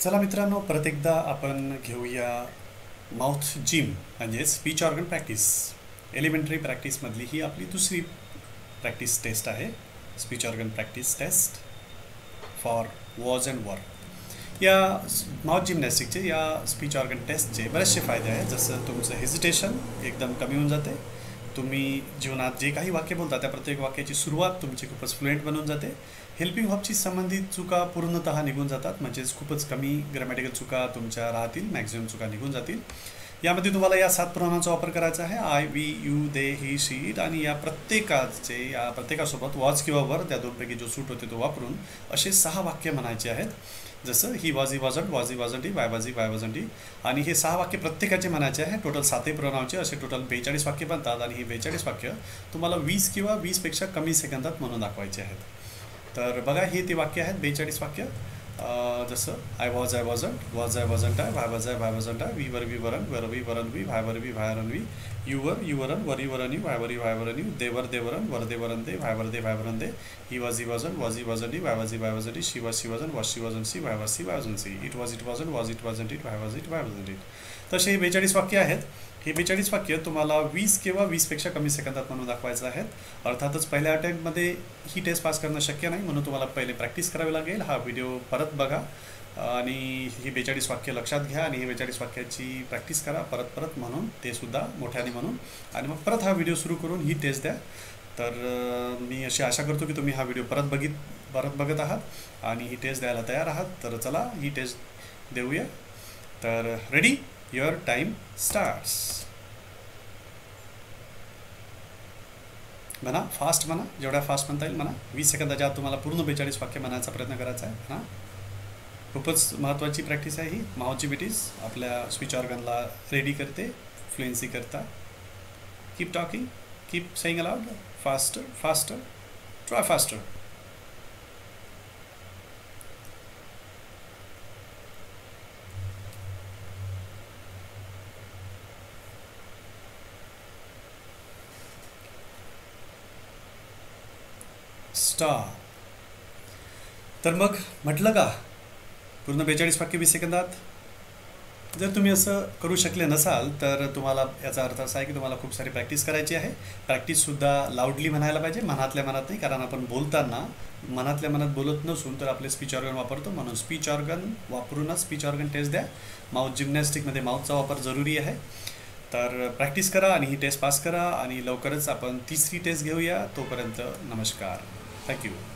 चला मित्रांनो, परत एकदा आपण घेऊया माउथ जिम म्हणजे स्पीच ऑर्गन प्रॅक्टिस. एलिमेंटरी प्रॅक्टिसमधली ही आपली दुसरी प्रॅक्टिस टेस्ट आहे. Speech organ practice test for was and were. या माउथ जिमनॅस्टिकचे, या स्पीच ऑर्गन टेस्टचे बरेचसे फायदे आहेत. जसं तुमचं हेजिटेशन एकदम कमी होऊन जाते. तुम्ही जीवनात जे काही वाक्य बोलता त्या प्रत्येक वाक्याची सुरुवात तुमची खूपच फ्लुएंट बनून जाते. हेल्पिंग व्हर्बची संबंधित चुका पूर्णतः निघून जातात, म्हणजेच खूपच कमी ग्रॅमॅटिकल चुका तुमच्या राहतील, मॅक्झिमम चुका निघून जातील. यामध्ये तुम्हाला या 7 प्रोनाउनचा वापर करायचा आहे: I, we, you, they, he, she, it. आणि या प्रत्येकासोबत वॉज किंवा वर त्या दोनपैकी जो सूट होते तो वापरून असे 6 वाक्य म्हणायचे आहेत. जसं he was, he wasn't, was, he wasn't, he, why was, he, why wasn't, he. आणि हे 6 वाक्य प्रत्येकाचे म्हणायचे आहे. टोटल 7 प्रोनाउनचे असे टोटल 42 वाक्य बनतात. आणि ही 42 वाक्य तुम्हाला 20 किंवा 20पेक्षा कमी सेकंदात म्हणून दाखवायचे आहेत. तर बघा, हे ते वाक्य आहेत 42 वाक्य. जसं I was, I wasn't, was, I wasn't, I, why was, I, why wasn't, I, we were, we weren't, were we weren't, we, why were, we why weren't, we, you were, you weren't, were you weren't, you, why were, why weren't, you, they were, they वरन, वर they वरन, दे, Y वर, they, why weren't, they, he was, he wasn't, was, he wasn't, he, why was, he, why wasn't, he, she was, she wasn't, was, she wasn't, she, why was, she, why wasn't, she, it was, it wasn't, was, it wasn't, it, why was, it, why wasn't, it. तसे हे 42 वाक्य आहेत. हे 42 वाक्य तुम्हाला 20 किंवा 20पेक्षा कमी सेकंदात म्हणून दाखवायचं आहेत. अर्थातच पहिल्या अटेम्प्टमध्ये ही टेस्ट पास करणं शक्य नाही, म्हणून तुम्हाला पहिले प्रॅक्टिस करावी लागेल. हा व्हिडिओ परत बघा आणि ही 42 वाक्य लक्षात घ्या आणि ही 42 वाक्याची प्रॅक्टिस करा परत परत म्हणून, ते सुद्धा मोठ्याने म्हणून. आणि मग परत हा व्हिडिओ सुरू करून ही टेस्ट द्या. तर मी अशी आशा करतो की तुम्ही हा व्हिडिओ परत बघत आहात आणि ही टेस्ट द्यायला तयार आहात. तर चला ही टेस्ट देऊया. तर रेडी, युअर टाईम स्टार्ट्स. म्हणा, फास्ट म्हणा, जेवढ्या फास्ट म्हणता येईल म्हणा. 20 सेकंदाच्या आत तुम्हाला पूर्ण 42 वाक्य म्हणायचा प्रयत्न करायचा आहे. हां, खूपच महत्त्वाची प्रॅक्टिस आहे ही. माउथची प्रॅक्टिस आपल्या स्पीच ऑर्गनला रेडी करते फ्लुएन्सी करता. Keep talking, keep saying aloud, faster faster, try faster. Stop. तर मग म्हटलं का, पूर्ण 42 वाक्य 20 सेकंदात. जर तुम्ही असं करू शकले नसाल तर तुम्हाला याचा अर्थ असा आहे की तुम्हाला खूप सारी प्रॅक्टिस करायची आहे. प्रॅक्टिससुद्धा लाऊडली म्हणायला पाहिजे, मनातल्या मनात नाही. कारण आपण बोलताना मनातल्या मनात बोलत नसून तर आपले स्पीच ऑर्गन वापरतो, म्हणून स्पीच ऑर्गन वापरूनच स्पीच ऑर्गन टेस्ट द्या. माउथ जिमनॅस्टिकमध्ये माउथचा वापर जरुरी आहे. तर प्रॅक्टिस करा आणि ही टेस्ट पास करा. आणि लवकरच आपण 3री टेस्ट घेऊया. तोपर्यंत नमस्कार, थँक्यू.